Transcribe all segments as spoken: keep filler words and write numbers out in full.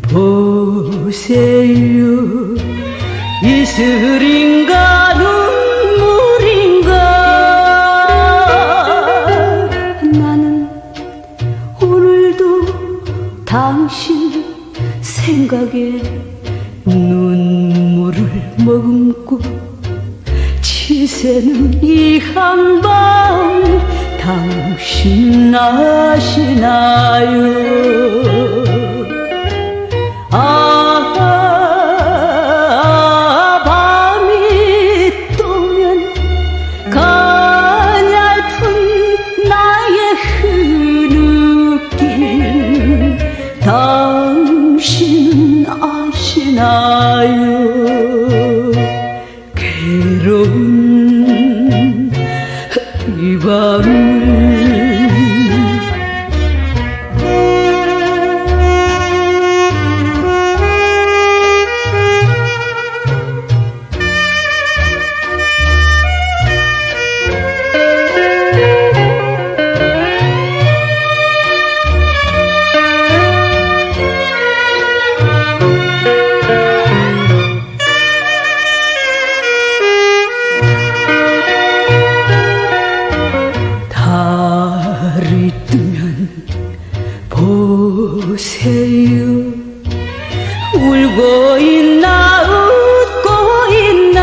보세요, 이슬인가 눈물인가. 나는 오늘도 당신 생각에 눈물을 머금고 지새는 이 한밤 당신 아시나요? 아, 밤이 또면 가냘픈 나의 흐느낌 당신 아시나요? 괴로운 이 밤을 달이 뜨면 보세요, 울고 있나 웃고 있나.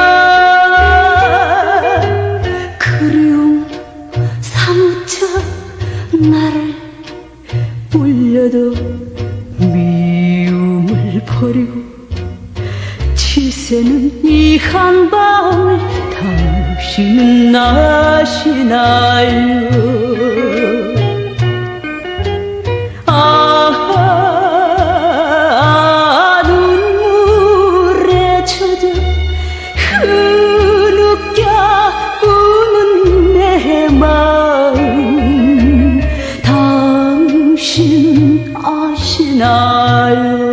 그리움 사무쳐 나를 울려도 미움을 버리고 지새는 이 한밤을 당신은 아시나요? 아, 눈물에 젖어 흐느껴 우는 내 마음 당신 아시나요?